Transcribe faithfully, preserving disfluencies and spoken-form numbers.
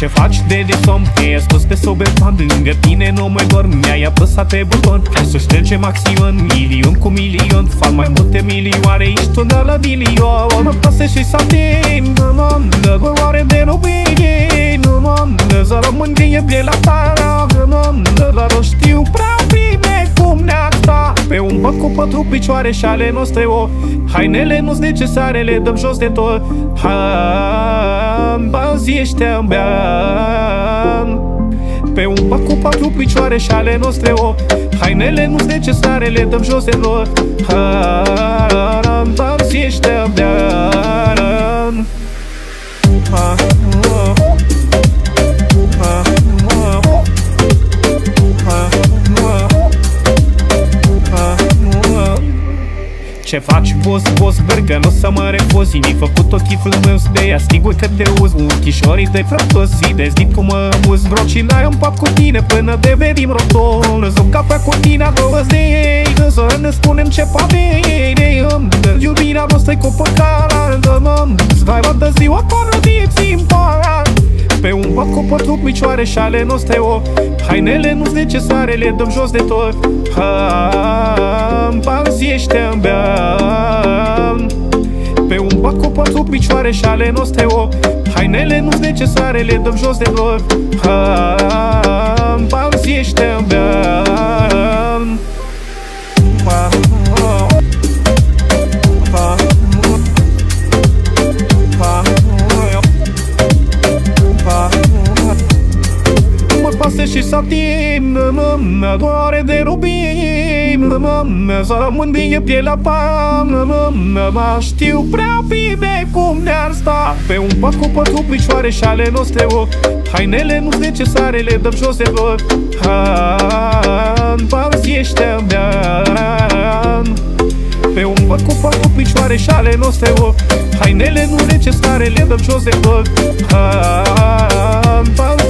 Ce faci de de somn? Te-ai scos pe soberban, lângă tine nu mai dorm. Mi-ai apăsat pe buton, hai să ștergem axion. Milion cu milion, fac mai multe milioare. Ești un ala milion. Mă pasă și satin, dă goloare de robie. Să rămân că e pielea ta. Dar o știu prea bine cum ne-a sta. Pe un pat cu patru picioare și ale noastre o hainele nu-s necesare, le dăm jos de tot. Azi ești ambean. Pe un pat cu patru picioare și ale noastre o hainele nu-s necesare, le dăm jos de tot. Azi ești ambean. Ce faci, boss, boss, bergă, n-o să mă refuzi. Mi-ai făcut ochii flămânzi de ea, sigur că te uzi. Uchișorii de frătosi, de zi cum mă amuz. Brocina în pap cu tine până devenim rotol. Lăsăm capea cu tine, două de ei. Să ne spunem ce pavei de ăm. Iubirea noastră-i cu păcara. Vai vadă ziua până vieții în para. Pe un pat cu patru picioare și ale noastre o hainele nu-s necesare, le dăm jos de tot. Azi ești ambean. Pe un pat cu patru picioare și ale noastre o hainele nu-s necesare, le dăm jos de tot. Azi ești ambean. Pasă și satin, mă doare de rubin. Să rămân din pielea ta. Mă știu prea bine cum ne-ar sta. Pe un pat cu patru picioare și ale noastre o hainele nu-s necesare, le dăm jos de tot. Azi ești ambean. Pe un pat cu patru picioare și ale noastre o hainele nu-s necesare, le dăm jos de tot.